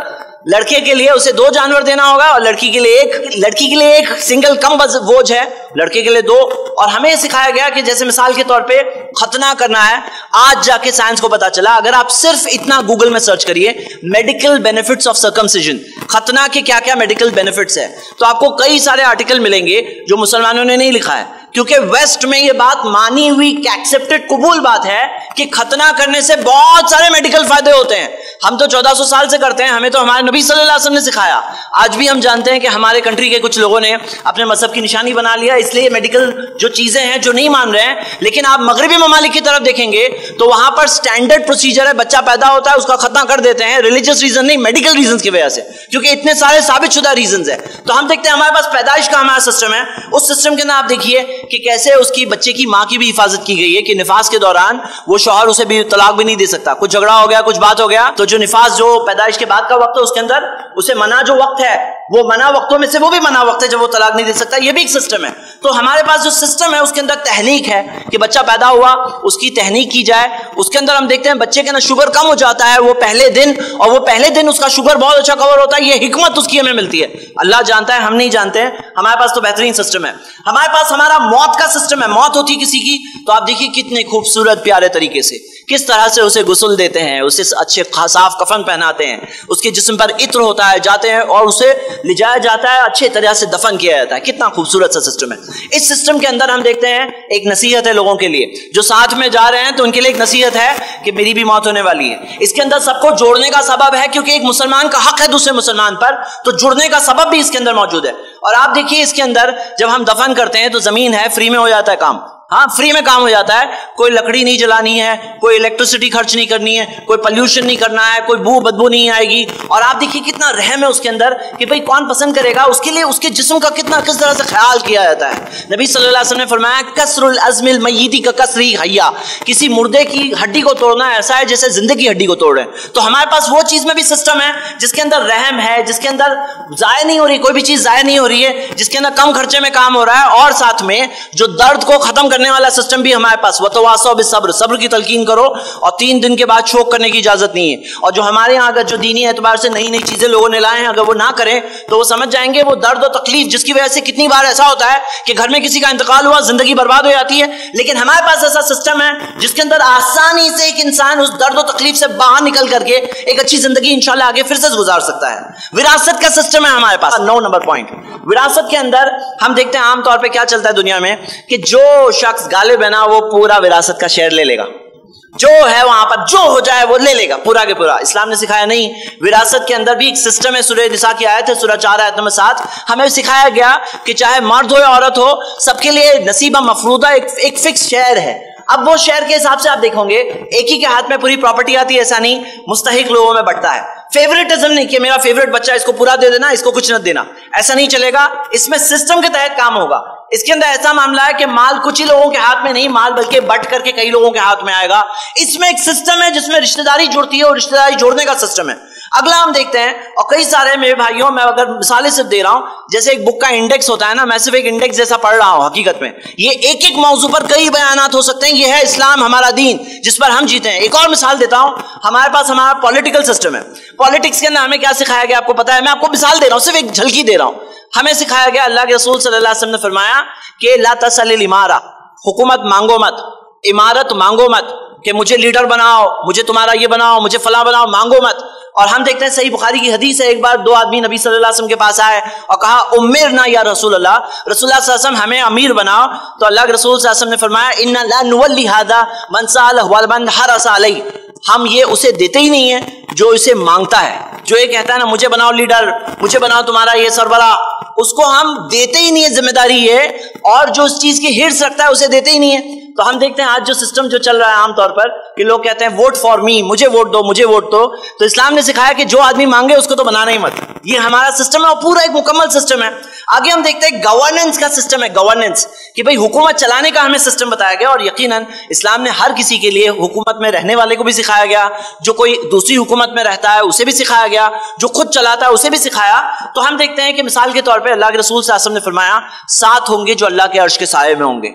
لڑکے کے لیے اسے دو جانور دینا ہوگا اور لڑکی کے لیے ایک لڑکی کے لیے ایک سنگل کم بوجھ ہے، لڑکے کے لیے دو. اور ہمیں یہ سکھایا گیا کہ جیسے مثال کے طور پہ ختنہ کرنا ہے، آج جا کے سائنس کو پتا چلا، اگر آپ صرف اتنا گوگل میں سرچ کریے میڈیکل بینیفٹس آف سرکمسیجن، ختنہ کے کیا کیا میڈیکل بینیفٹس ہے، تو آپ کو کئی سارے آرٹیکل ملیں گے جو مسلمانوں نے نہیں لکھا ہے، کیونکہ ویسٹ میں یہ بات مانی ہوئی ایکسپٹڈ قبول بات ہے کہ ختنہ کرنے سے بہت سارے میڈیکل فائدے ہوتے ہیں. ہم تو چودہ سو سال سے کرتے ہیں، ہمیں تو ہمارے نبی صلی اللہ علیہ وسلم نے سکھایا. آج بھی ہم جانتے ہیں کہ ہمارے کنٹری کے کچھ لوگوں نے اپنے مذہب کی نشانی بنا لیا، اس لیے میڈیکل جو چیزیں ہیں جو نہیں مان رہے ہیں. لیکن آپ مغربی ممالک کی طرف دیکھیں گے تو وہاں پر سٹینڈرڈ پروسیجر ہے، بچہ پیدا ہوتا ہے اس کا ختنہ کر دیتے ہیں، ریلیجیس ریزن نہیں، میڈیکل ریزنز کی وجہ سے، کیونکہ اتنے سارے ثابت شدہ ریزنز ہیں. تو ہم دیکھتے ہیں ہمارے پاس پیدائش کا ہمارا سسٹم ہے، اس سسٹم کے اندر آپ دیکھیے کہ کیسے اس کی بچے کی ماں کی بھی حفاظت کی گئی ہے کہ نفاس کے دوران وہ شوہر اسے بھی طلاق بھی نہیں دے سکتا. کچھ جھگڑا ہو گیا، کچھ بات ہو گیا، تو جو نفاس جو پیدائش کے بعد کا وقت ہے اس کے اندر اسے منع جو وقت ہے وہ منع وقتوں میں سے وہ بھی منع وقت ہے جب وہ طلاق نہیں دے سکتا. یہ بھی ایک سسٹم ہے. تو ہمارے پاس جو سسٹم ہے اس کے اندر تحنیک ہے کہ بچہ پیدا ہوا اس کی تحنیک کی جائے. اس کے اندر ہم دیکھتے ہیں بچے کے اندر شوگر کم ہو جاتا ہے وہ پہلے دن، اور وہ پہلے دن اس کا شوگر بہت اچھا کور ہوتا ہے. یہ حکمت اس کی ہمیں ملتی ہے، اللہ جانتا ہے، ہم نہیں جانتے ہیں. ہمارے پاس تو بہترین سسٹم ہے. ہمارے پاس ہمارا موت کا سسٹم ہے. موت ہوتی کسی کی تو آپ دیکھیے کتنے خوبصورت پیارے طریقے سے کس طرح سے اسے غسل دیتے ہیں، اسے اچھے صاف کفن پہناتے ہیں، اس کے جسم پر عطر ہوتا ہے، جاتے ہیں اور اسے لے جایا جاتا ہے، اچھے طرح سے دفن کیا جاتا ہے. کتنا خوبصورت سا سسٹم ہے. اس سسٹم کے اندر ہم دیکھتے ہیں ایک نصیحت ہے لوگوں کے لیے جو ساتھ میں جا رہے ہیں، تو ان کے لیے ایک نصیحت ہے کہ میری بھی موت ہونے والی ہے. اس کے اندر سب کو جوڑنے کا سبب ہے، کیونکہ ایک مسلمان کا حق ہے دوسرے مسلمان پر، تو جڑنے کا سبب بھی اس کے اندر موجود ہے. اور آپ دیکھیے اس کے اندر جب ہم دفن کرتے ہیں تو زمین ہے، فری میں ہو جاتا ہے کام. ہاں فری میں کام ہو جاتا ہے، کوئی لکڑی نہیں جلانی ہے، کوئی الیکٹریسٹی خرچ نہیں کرنی ہے، کوئی پلیوشن نہیں کرنا ہے، کوئی بو بدبو نہیں آئے گی. اور آپ دیکھیے کتنا رحم ہے اس کے اندر کہ بھئی کون پسند کرے گا، اس کے لیے اس کے جسم کا کتنا کس طرح سے خیال کیا جاتا ہے. نبی صلی اللہ علیہ وسلم نے فرمایا کسر العظم المیت کا کسری حیا، کسی مردے کی ہڈی کو توڑنا ایسا ہے جیسے زندگی کی ہڈی کو توڑ رہے ہیں. تو ہمارے پاس وہ چیز میں بھی سسٹم ہے جس کے اندر رحم ہے، جس کے اندر ضائع نہیں ہو رہی، کوئی بھی چیز ضائع نہیں ہو رہی ہے، جس کے اندر کم خرچے میں کام ہو رہا ہے، اور ساتھ میں جو درد کو ختم کرنے والا سسٹم بھی ہمارے پاس. وتواصوا بالصبر، صبر کی تلقین کرو، اور تین دن کے بعد شوق کرنے کی اجازت نہیں ہے. اور جو ہمارے یہاں اگر جو دینی اعتبار سے نئی نئی چیزیں لوگوں نے لائے ہیں اگر وہ نہ کریں تو وہ سمجھ جائیں گے وہ درد و تکلیف جس کی وجہ سے کتنی بار ایسا ہوتا ہے کہ گھر میں کسی کا انتقال ہوا زندگی برباد ہو جاتی ہے. لیکن ہمارے پاس ایسا سسٹم ہے جس کے اندر آسانی سے ایک انسان اس درد و تکلیف سے باہر نکل کر کے ایک اچھی زندگی انشاءاللہ آگے پھر سے گزار سکتا ہے. وراثت کا سسٹم ہے ہمارے پاس. نو نمبر پوائنٹ، وراثت کے اندر ہم دیکھتے ہیں عام طور پہ کیا چلتا ہے دنیا میں کہ جو شخص غالب ہے نا وہ پورا وراثت کا شیئر لے لے گا، جو ہے وہاں پر جو ہو جائے وہ لے لے گا پورا کے پورا. اسلام نے سکھایا نہیں. وراثت کے اندر بھی ایک سسٹم ہے. سورہ نساء کی آیت ہے، سورہ چار آیت نمبر سات، ہمیں سکھایا گیا کہ چاہے مرد ہو یا عورت ہو سب کے لیے نصیبہ مفروضہ ایک, ایک فکس شیئر ہے. اب وہ شیئر کے حساب سے آپ دیکھو گے ایک ہی کے ہاتھ میں پوری پراپرٹی آتی ہے ایسا نہیں، مستحق لوگوں میں بڑھتا ہے. فیوریٹزم نہیں کہ میرا فیوریٹ بچہ اس کو پورا دے دینا اس کو کچھ نہ دینا، ایسا نہیں چلے گا. اس میں سسٹم کے تحت کام ہوگا. اس کے اندر ایسا معاملہ ہے کہ مال کچھ ہی لوگوں کے ہاتھ میں نہیں، مال بلکہ بٹ کر کے کئی لوگوں کے ہاتھ میں آئے گا. اس میں ایک سسٹم ہے جس میں رشتہ داری جڑتی ہے اور رشتہ داری جوڑنے کا سسٹم ہے. اگلا ہم دیکھتے ہیں، اور کئی سارے میرے بھائیوں میں اگر مثالیں صرف دے رہا ہوں، جیسے ایک بک کا انڈیکس ہوتا ہے نا، میں صرف ایک انڈیکس جیسا پڑھ رہا ہوں. حقیقت میں یہ ایک ایک موضوع پر کئی بیانات ہو سکتے ہیں. یہ ہے اسلام ہمارا دین جس پر ہم جیتے ہیں. ایک اور مثال دیتا ہوں، ہمارے پاس ہمارا پولیٹیکل سسٹم ہے. پالیٹکس کے اندر ہمیں کیا سکھایا گیا آپ کو پتا ہے؟ میں آپ کو مثال دے رہا ہوں، صرف ایک جھلکی دے رہا ہوں. ہمیں سکھایا گیا، اللہ کے رسول صلی اللہ علیہ وسلم نے فرمایا کہ لا تسل الامارہ، حکومت مانگو مت، امارت مانگو مت کہ مجھے لیڈر بناؤ، مجھے تمہارا یہ بناؤ، مجھے فلاں بناؤ، مانگو مت. اور ہم دیکھتے ہیں صحیح بخاری کی حدیث ہے، ایک بار دو آدمی نبی صلی اللہ علیہ وسلم کے پاس آئے اور کہا امرنا یا رسول اللہ، رسول اللہ صلی اللہ علیہ وسلم ہمیں امیر بناؤ. تو اللہ کے رسول صلی اللہ علیہ وسلم نے فرمایا ان لا نولی ھذا من سألہ ومن حرص علیہ، ہم یہ اسے دیتے ہی نہیں ہیں جو اسے مانگتا ہے. جو یہ کہتا ہے نا مجھے بناؤ لیڈر، مجھے بناؤ تمہارا یہ سربراہ، اس کو ہم دیتے ہی نہیں ہے ذمہ داری یہ، اور جو اس چیز کی ہرس رکھتا ہے اسے دیتے ہی نہیں ہے. تو ہم دیکھتے ہیں آج جو سسٹم جو چل رہا ہے عام طور پر کہ لوگ کہتے ہیں ووٹ فار می، مجھے ووٹ دو، مجھے ووٹ دو. تو اسلام نے سکھایا کہ جو آدمی مانگے اس کو تو بنانا ہی مت. یہ ہمارا سسٹم ہے اور پورا ایک مکمل سسٹم ہے. آگے ہم دیکھتے ہیں گورننس کا سسٹم ہے. گورننس کہ بھئی حکومت چلانے کا ہمیں سسٹم بتایا گیا، اور یقیناً اسلام نے ہر کسی کے لیے حکومت میں رہنے والے کو بھی سکھایا گیا، جو کوئی دوسری حکومت میں رہتا ہے اسے بھی سکھایا گیا، جو خود چلاتا ہے اسے بھی سکھایا. تو ہم دیکھتے ہیں کہ مثال کے طور پہ اللہ کے رسول صلی اللہ علیہ وسلم نے فرمایا سات ہوں گے جو اللہ کے عرش کے سائے میں ہوں گے.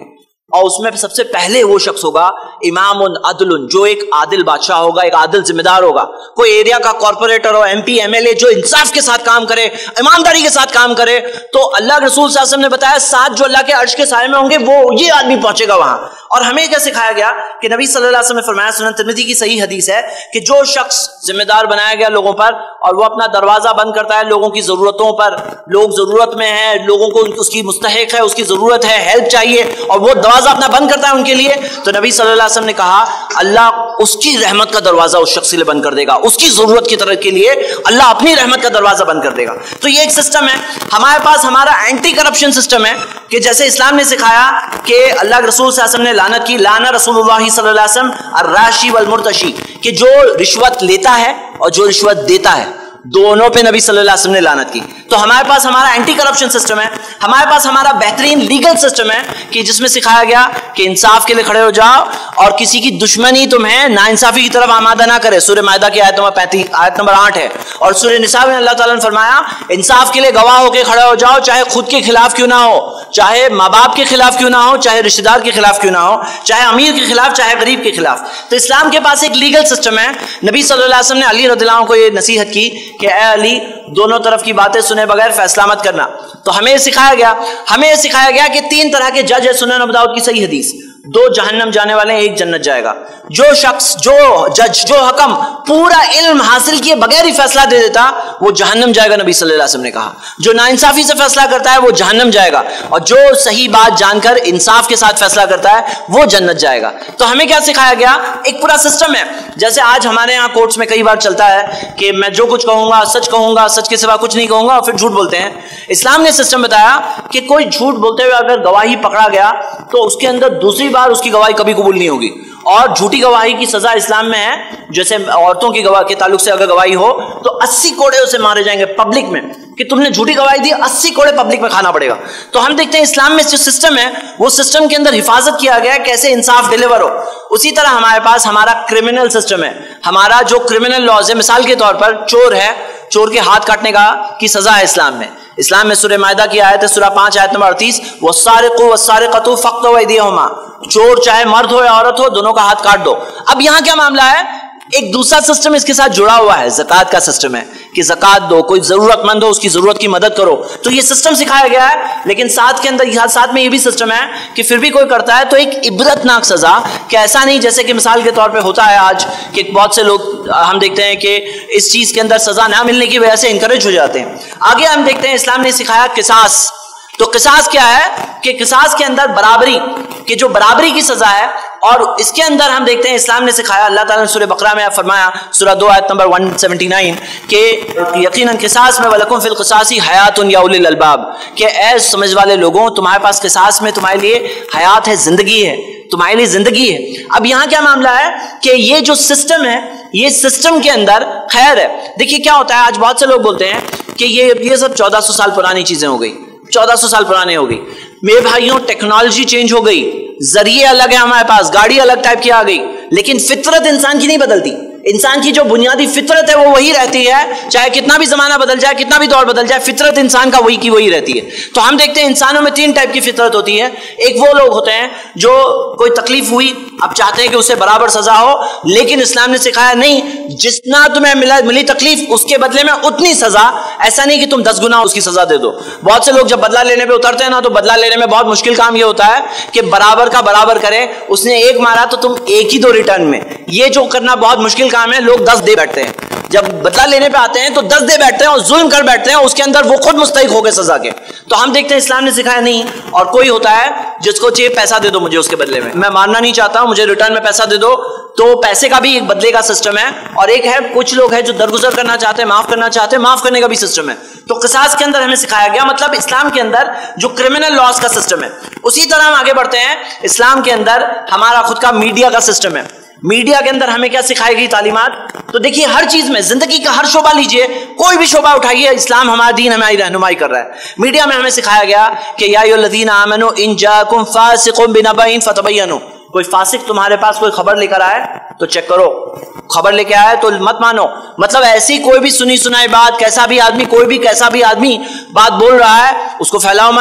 اور اس میں سب سے پہلے وہ شخص ہوگا امام عدل، جو ایک عادل بادشاہ ہوگا، ایک عادل ذمہ دار ہوگا، کوئی ایریا کا کارپوریٹر ہو، M P M L A, جو انصاف کے ساتھ کام کرے، ایمانداری کے ساتھ کام کرے. تو اللہ کے رسول صلی اللہ علیہ وسلم نے بتایا سات جو اللہ کے عرش کے سائے میں ہوں گے وہ یہ آدمی پہنچے گا وہاں. اور ہمیں کیا سکھایا گیا کہ نبی صلی اللہ علیہ وسلم نے فرمایا، سنن ترمذی کی صحیح حدیث ہے، کہ جو شخص ذمہ دار بنایا گیا لوگوں پر اور وہ اپنا دروازہ بند کرتا ہے لوگوں کی ضرورتوں پر، لوگ ضرورت میں ہیں، لوگوں کو اس کی مستحق ہے، اس کی ضرورت ہے، ہیلپ چاہیے، اور وہ دروازہ اپنا بند کرتا ہے ان کے لیے، تو نبی صلی اللہ علیہ وسلم نے کہا اللہ اس کی رحمت کا دروازہ اس شخص کے لیے بند کر دے گا، اس کی ضرورت کی طرف کے لیے اللہ اپنی رحمت کا دروازہ بند کر دے گا. تو یہ ایک سسٹم ہے ہمارے پاس. ہمارا اینٹی کرپشن سسٹم ہے کہ جیسے اسلام نے سکھایا کہ اللہ کے رسول صلی اللہ علیہ وسلم نے لعنت کی، لعنہ رسول اللہ صلی اللہ علیہ وسلم الراشی والمرتشی، کہ جو رشوت لیتا ہے اور جو رشوت دیتا ہے دونوں پہ نبی صلی اللہ علیہ وسلم نے لعنت کی. تو ہمارے پاس ہمارا اینٹی کرپشن سسٹم ہے، ہمارے پاس ہمارا بہترین لیگل سسٹم ہے کہ جس میں سکھایا گیا کہ انصاف کے لیے کھڑے ہو جاؤ اور کسی کی دشمنی تمہیں ناانصافی کی طرف آمادہ نہ کرے. سورہ مائدہ کی آیت نمبر پینتیس آیت نمبر آٹھ ہے. اور سورہ نساء میں اللہ تعالیٰ نے فرمایا انصاف کے لیے گواہ ہو کے کھڑے ہو جاؤ، چاہے خود کے خلاف کیوں نہ ہو، چاہے ماں باپ کے خلاف کیوں نہ ہو، چاہے رشتہ دار کے خلاف کیوں نہ ہو، چاہے امیر کے خلاف، چاہے غریب کے خلاف. تو اسلام کے پاس ایک لیگل سسٹم ہے. نبی صلی اللہ علیہ وسلم نے علی رضی اللہ عنہ کو یہ نصیحت کی کہ اے علی دونوں طرف کی باتیں سنے بغیر فیصلہ مت کرنا. تو ہمیں سکھایا گیا ہمیں یہ سکھایا گیا کہ تین طرح کے جج ہے. سنن ابو داؤد کی صحیح حدیث، دو جہنم جانے والے ہیں، ایک جنت جائے گا. جو شخص، جو جج، جو حکم پورا علم حاصل کیے بغیر ہی فیصلہ دے دیتا وہ جہنم جائے گا. نبی صلی اللہ علیہ وسلم نے کہا جو ناانصافی سے فیصلہ کرتا ہے وہ جہنم جائے گا، اور جو صحیح بات جان کر انصاف کے ساتھ فیصلہ کرتا ہے وہ جنت جائے گا. تو ہمیں کیا سکھایا گیا؟ ایک پورا سسٹم ہے. جیسے آج ہمارے یہاں کورٹس میں کئی بار چلتا ہے کہ میں جو کچھ کہوں گا سچ کہوں گا، سچ کے سوا کچھ نہیں کہوں گا، اور پھر جھوٹ بولتے ہیں. اسلام نے سسٹم بتایا کہ کوئی جھوٹ بولتے ہوئے اگر گواہی پکڑا گیا تو اس کے اندر دوسری بار اس کی گواہی کبھی قبول نہیں ہوگی. اور جھوٹی گواہی کی سزا اسلام میں ہے، جیسے عورتوں کی گواہ کے تعلق سے اگر گواہی ہو تو اسی کوڑے اسے مارے جائیں گے پبلک میں کہ تم نے جھوٹی گواہی دی، اسی کوڑے پبلک میں کھانا پڑے گا. تو ہم دیکھتے ہیں اسلام میں جو سسٹم ہے وہ سسٹم کے اندر حفاظت کیا گیا ہے کیسے انصاف ڈیلیور ہو. اسی طرح ہمارے پاس ہمارا کرمنل سسٹم ہے. ہمارا جو کرمنل لاز ہے، مثال کے طور پر چور ہے، چور کے ہاتھ کاٹنے کا کی سزا ہے اسلام میں. اسلام میں سورہ مائدہ کی آیت ہے، سورہ پانچ آیت نمبر اڑتیس، والسارق والسارقۃ فاقطعوا ایدیہما، چور چاہے مرد ہو یا عورت ہو دونوں کا ہاتھ کاٹ دو. اب یہاں کیا معاملہ ہے؟ ایک دوسرا سسٹم اس کے ساتھ جڑا ہوا ہے، زکوٰۃ کا سسٹم ہے کہ زکوٰۃ دو، کوئی ضرورت مند ہو اس کی ضرورت کی مدد کرو. تو یہ سسٹم سکھایا گیا ہے. لیکن ساتھ کے اندر ساتھ میں یہ بھی سسٹم ہے کہ پھر بھی کوئی کرتا ہے تو ایک عبرت ناک سزا، کہ ایسا نہیں جیسے کہ مثال کے طور پہ ہوتا ہے آج کہ بہت سے لوگ ہم دیکھتے ہیں کہ اس چیز کے اندر سزا نہ ملنے کی وجہ سے انکریج ہو جاتے ہیں. آگے ہم دیکھتے ہیں اسلام نے سکھایا قصاص. تو قصاص کیا ہے کہ قصاص کے اندر برابری، کہ جو برابری کی سزا ہے. اور اس کے اندر ہم دیکھتے ہیں اسلام نے سکھایا، اللہ تعالیٰ نے سورہ بقرہ میں فرمایا، سورہ دو آیت نمبر ایک سو انہتر، کہ یقیناً قصاص میں وَلَكُمْ فِي الْقِصَاصِ حَيَاتٌ يَا أُولِي الْأَلْبَابِ، کہ اے سمجھ والے لوگوں تمہارے پاس قصاص میں تمہارے لیے حیات ہے، زندگی ہے، تمہارے لیے زندگی ہے. اب یہاں کیا معاملہ ہے کہ یہ جو سسٹم ہے یہ سسٹم کے اندر خیر ہے. دیکھیے کیا ہوتا ہے، آج بہت سے لوگ بولتے ہیں کہ یہ یہ سب چودہ سو سال پرانی چیزیں ہو گئی، چودہ سو سال پرانے ہو گئی. میرے بھائیوں ٹیکنالوجی چینج ہو گئی، ذریعے الگ ہے ہمارے پاس، گاڑی الگ ٹائپ کی آ گئی، لیکن فطرت انسان کی نہیں بدلتی. انسان کی جو بنیادی فطرت ہے وہ وہی رہتی ہے، چاہے کتنا بھی زمانہ بدل جائے، کتنا بھی دور بدل جائے، فطرت انسان کا وہی کی وہی رہتی ہے. تو ہم دیکھتے ہیں انسانوں میں تین ٹائپ کی فطرت ہوتی ہے. ایک وہ لوگ ہوتے ہیں جو کوئی تکلیف ہوئی اب چاہتے ہیں کہ اسے برابر سزا ہو، لیکن اسلام نے سکھایا نہیں، جتنا تمہیں ملا ملی تکلیف اس کے بدلے میں اتنی سزا. ایسا نہیں کہ تم دس گنا اس کی سزا دے دو. بہت سے لوگ جب بدلہ لینے پہ اترتے ہیں نا تو بدلہ لینے میں بہت مشکل کام یہ ہوتا ہے کہ برابر کا برابر کرے. اس نے ایک مارا تو تم ایک ہی دو ریٹرن میں، یہ جو کرنا بہت مشکل کام ہے. لوگ دس دے بیٹھتے ہیں، جب بدلہ لینے پہ آتے ہیں تو دس دے بیٹھتے ہیں اور ظلم کر بیٹھتے ہیں، اس کے اندر وہ خود مستحق ہو گئے سزا کے. تو ہم دیکھتے ہیں اسلام نے سکھایا نہیں. اور کوئی ہوتا ہے جس کو چاہیے پیسہ دے دو مجھے اس کے بدلے میں، میں مارنا نہیں چاہتا ہوں، مجھے ریٹرن میں پیسہ دے دو. تو پیسے کا بھی ایک بدلے کا سسٹم ہے. اور ایک ہے کچھ لوگ ہیں جو درگزر کرنا چاہتے ہیں، معاف کرنا چاہتے ہیں، معاف کرنے کا بھی سسٹم ہے. تو قصاص کے اندر ہمیں سکھایا گیا، مطلب اسلام کے اندر جو کرمنل لاز کا سسٹم ہے. اسی طرح ہم آگے بڑھتے ہیں، اسلام کے اندر ہمارا خود کا میڈیا کا سسٹم ہے. میڈیا کے اندر ہمیں کیا سکھائی گئی تعلیمات؟ تو دیکھیے ہر چیز میں، زندگی کا ہر شعبہ لیجئے، کوئی بھی شعبہ اٹھائیے، اسلام ہمارا دین ہماری رہنمائی کر رہا ہے. میڈیا میں ہمیں سکھایا گیا کہ یا ایھا الذین آمنوا ان جاءکم فاسق بنبأ فتبینوا، کوئی فاسق تمہارے پاس کوئی خبر لے کر آئے تو چیک کرو، خبر لے کے آئے تو مت مانو. مطلب ایسی کوئی بھی سنی سنائی بات، کیسا بھی آدمی، کوئی بھی کیسا بھی آدمی بات بول رہا ہے اس کو پھیلاؤ مت.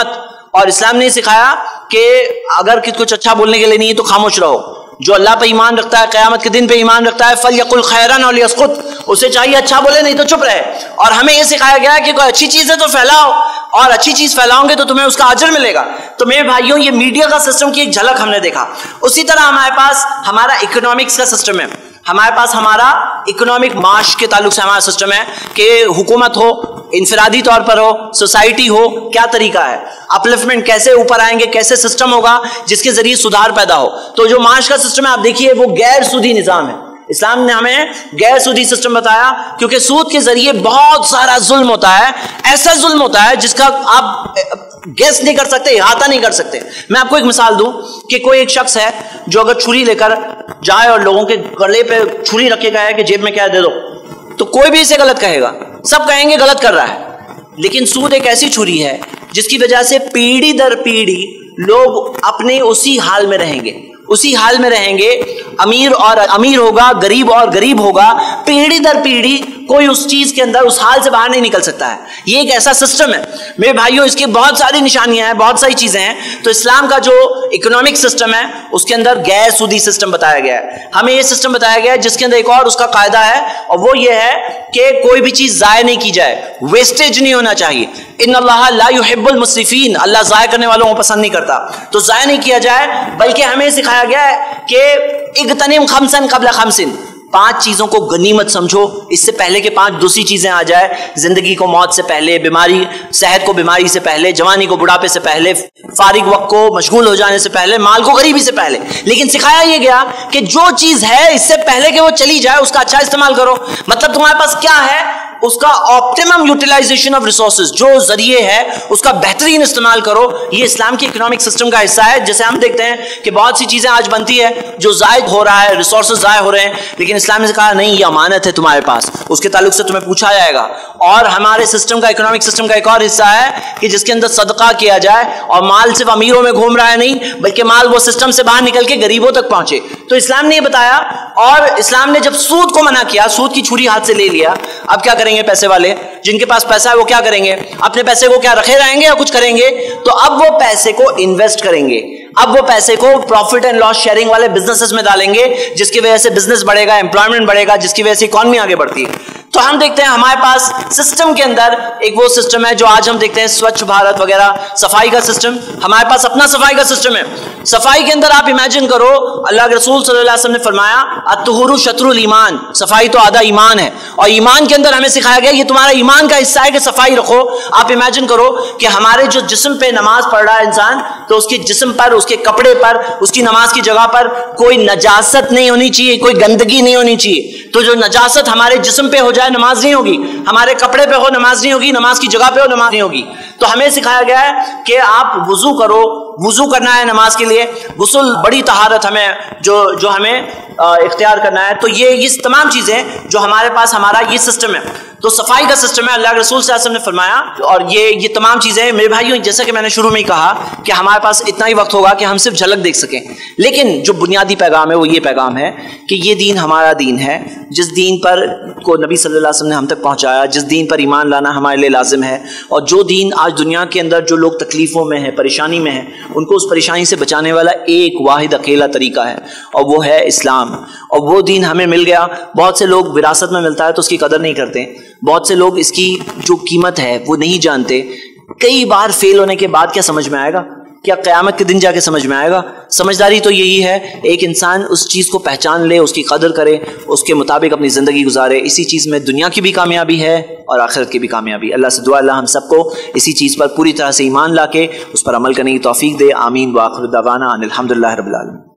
اور اسلام نے سکھایا کہ اگر کچھ اچھا بولنے کے لیے نہیں ہے تو خاموش رہو. جو اللہ پہ ایمان رکھتا ہے, قیامت کے دن پہ ایمان رکھتا ہے, فَلْيَقُلْ خَيْرًا أَوْ لِيَسْكُتْ, اسے چاہیے اچھا بولے نہیں تو چپ رہے. اور ہمیں یہ سکھایا گیا ہے کہ کوئی اچھی چیز ہے تو پھیلاؤ, اور اچھی چیز پھیلاؤ گے تو تمہیں اس کا اجر ملے گا. تو میرے بھائیوں, یہ میڈیا کا سسٹم کی ایک جھلک ہم نے دیکھا. اسی طرح ہمارے پاس ہمارا اکنامکس کا سسٹم ہے. ہمارے پاس ہمارا اکنامک معاش کے تعلق سے ہمارا سسٹم ہے کہ حکومت ہو, انفرادی طور پر ہو, سوسائٹی ہو, کیا طریقہ ہے, اپلفمنٹ کیسے اوپر آئیں گے, کیسے سسٹم ہوگا جس کے ذریعے سدھار پیدا ہو. تو جو معاش کا سسٹم ہے آپ دیکھیے وہ غیر سودی نظام ہے. اسلام نے ہمیں غیر سودی سسٹم بتایا کیونکہ سود کے ذریعے بہت سارا ظلم ہوتا ہے, ایسا ظلم ہوتا ہے جس کا آپ گیس نہیں کر سکتے, احاطہ نہیں کر سکتے. میں آپ کو ایک مثال دوں کہ کوئی ایک شخص ہے جو اگر چھری لے کر جائے اور لوگوں کے گلے پہ چھری رکھے گا ہے کہ جیب میں کیا دے دو, تو کوئی بھی اسے غلط کہے گا, سب کہیں گے غلط کر رہا ہے. لیکن سود ایک ایسی چھری ہے جس کی وجہ سے پیڑھی در پیڑھی لوگ اپنے اسی حال میں رہیں گے, اسی حال میں رہیں گے. امیر اور امیر ہوگا, غریب اور غریب ہوگا, پیڑھی در پیڑھی کوئی اس چیز کے اندر اس حال سے باہر نہیں نکل سکتا ہے. یہ ایک ایسا سسٹم ہے میرے بھائیوں, اس کی بہت ساری نشانیاں ہیں, بہت ساری چیزیں ہیں. تو اسلام کا جو اکنامک سسٹم ہے اس کے اندر غیر سودی سسٹم بتایا گیا ہے. ہمیں یہ سسٹم بتایا گیا ہے جس کے اندر ایک اور اس کا قاعدہ ہے, اور وہ یہ ہے کہ کوئی بھی چیز ضائع نہیں کی جائے, ویسٹیج نہیں ہونا چاہیے. ان اللہ لا يحب المسرفین, اللہ ضائع کرنے والوں کو پسند نہیں کرتا. تو ضائع نہیں کیا جائے, بلکہ ہمیں سکھایا گیا ہے کہ اغتنم خمسن قبل خمسن, پانچ چیزوں کو غنیمت سمجھو اس سے پہلے کہ پانچ دوسری چیزیں آ جائے. زندگی کو موت سے پہلے, بیماری صحت کو بیماری سے پہلے, جوانی کو بڑھاپے سے پہلے, فارغ وقت کو مشغول ہو جانے سے پہلے, مال کو غریبی سے پہلے. لیکن سکھایا یہ گیا کہ جو چیز ہے اس سے پہلے کہ وہ چلی جائے اس کا اچھا استعمال کرو. مطلب تمہارے پاس کیا ہے اس کا آپٹیمم یوٹیلائزیشن آف ریسورسز, جو ذریعے ہے اس کا بہترین استعمال کرو. یہ اسلام کی اکنامک سسٹم کا حصہ ہے. جیسے ہم دیکھتے ہیں کہ بہت سی چیزیں آج بنتی ہے جو ضائع ہو رہا ہے, ریسورسز ضائع ہو رہے ہیں, لیکن اسلام نے کہا نہیں, یہ امانت ہے تمہارے پاس, اس کے تعلق سے تمہیں پوچھا جائے گا. اور ہمارے سسٹم کا, اکنامک سسٹم کا ایک اور حصہ ہے کہ جس کے اندر صدقہ کیا جائے, اور مال صرف امیروں میں گھوم رہا ہے نہیں, بلکہ مال وہ سسٹم سے باہر نکل کے غریبوں تک پہنچے. تو اسلام نے یہ بتایا. اور اسلام نے جب سود کو منع کیا, سود کی چھری ہاتھ سے لے لیا, اب کیا کریں گے پیسے والے, جن کے پاس پیسہ ہے وہ کیا کریں گے, اپنے پیسے کو کیا رکھے رہیں گے یا کچھ کریں گے؟ تو اب وہ پیسے کو انویسٹ کریں گے, اب وہ پیسے کو پروفٹ اینڈ لاس شیئرنگ والے بزنسز میں ڈالیں گے, جس کی وجہ سے بزنس بڑھے گا, امپلائمنٹ بڑھے گا, جس کی وجہ سے اکانومی آگے بڑھتی ہے. تو ہم دیکھتے ہیں ہمارے پاس سسٹم کے اندر ایک وہ سسٹم ہے جو آج ہم دیکھتے ہیں سوچھ بھارت وغیرہ, صفائی کا سسٹم. ہمارے پاس اپنا صفائی کا سسٹم ہے. صفائی کے اندر آپ امیجن کرو, اللہ کے رسول صلی اللہ علیہ وسلم نے فرمایا الطہور شطر الایمان, صفائی تو آدھا ایمان ہے. اور ایمان کے اندر ہمیں سکھایا گیا یہ تمہارا ایمان کا حصہ ہے کہ صفائی رکھو. آپ امیجن کرو کہ ہمارے جو جسم پہ نماز پڑھ رہا ہے انسان, تو اس کے جسم پر, اس کے کپڑے پر, اس کی نماز کی جگہ پر کوئی نجاست نہیں ہونی چاہیے, کوئی گندگی نہیں ہونی چاہیے. تو جو نجاست ہمارے جسم پہ ہو جائے نماز نہیں ہوگی, ہمارے کپڑے پہ ہو نماز نہیں ہوگی, نماز کی جگہ پہ ہو نماز نہیں ہوگی. تو ہمیں سکھایا گیا ہے کہ آپ وضو کرو, وضو کرنا ہے نماز کے لیے, غسل بڑی طہارت ہمیں جو جو ہمیں اختیار کرنا ہے. تو یہ یہ تمام چیزیں جو ہمارے پاس ہمارا یہ سسٹم ہے, تو صفائی کا سسٹم ہے. اللہ کے رسول صلی اللہ علیہ وسلم نے فرمایا, اور یہ یہ تمام چیزیں میرے بھائیوں, جیسا کہ میں نے شروع میں ہی کہا کہ ہمارے پاس اتنا ہی وقت ہوگا کہ ہم صرف جھلک دیکھ سکیں, لیکن جو بنیادی پیغام ہے وہ یہ پیغام ہے کہ یہ دین ہمارا دین ہے, جس دین پر کو نبی صلی اللہ علیہ وسلم نے ہم تک پہنچایا, جس دین پر ایمان لانا ہمارے لیے لازم ہے. اور جو دین آج دنیا کے اندر جو لوگ تکلیفوں میں ہیں, پریشانی میں ہیں, ان کو اس پریشانی سے بچانے والا ایک واحد اکیلا طریقہ ہے, اور وہ ہے اسلام. اور وہ دین ہمیں مل گیا. بہت سے لوگ وراثت میں ملتا ہے تو اس کی قدر نہیں کرتے, بہت سے لوگ اس کی جو قیمت ہے وہ نہیں جانتے. کئی بار فیل ہونے کے بعد کیا سمجھ میں آئے گا, کیا قیامت کے دن جا کے سمجھ میں آئے گا؟ سمجھداری تو یہی ہے ایک انسان اس چیز کو پہچان لے, اس کی قدر کرے, اس کے مطابق اپنی زندگی گزارے. اسی چیز میں دنیا کی بھی کامیابی ہے اور آخرت کی بھی کامیابی. اللہ سے دعا اللہ ہم سب کو اسی چیز پر پوری طرح سے ایمان لا کے اس پر عمل کرنے کی توفیق دے. آمین. وآخر دعوانا ان الحمدللہ رب العالمین.